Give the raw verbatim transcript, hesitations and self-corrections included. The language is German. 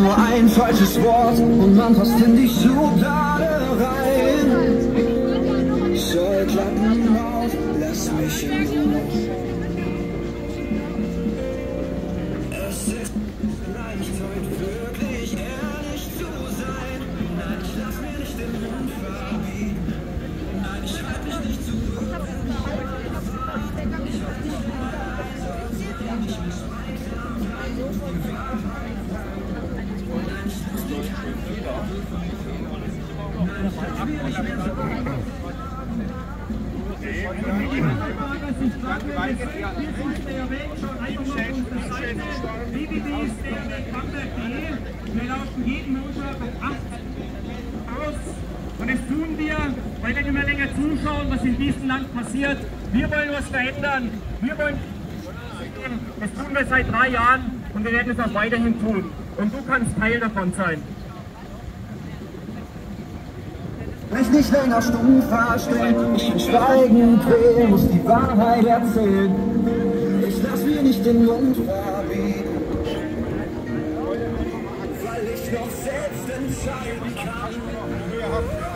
nur ein falsches Wort und man passt in die Schublade rein. Scheuklappen auf, lass mich in Ruhe. Es ist leicht, heute wirklich ehrlich zu sein. Nein, ich lass mir nicht den Mund verbieten. Nein, ich schreib mich nicht zu. Wir laufen jeden Montag um acht aus und das tun wir, weil wir immer länger zuschauen, was in diesem Land passiert. Wir wollen was verändern. Wir wollen das tun wir seit drei Jahren und wir werden es auch weiterhin tun. Und du kannst Teil davon sein. Mich nicht länger stumm verstellen, ich bin schweigend quäl, muss die Wahrheit erzählen. Ich lass mir nicht den Mund verbieten, weil ich noch selbst entscheiden kann.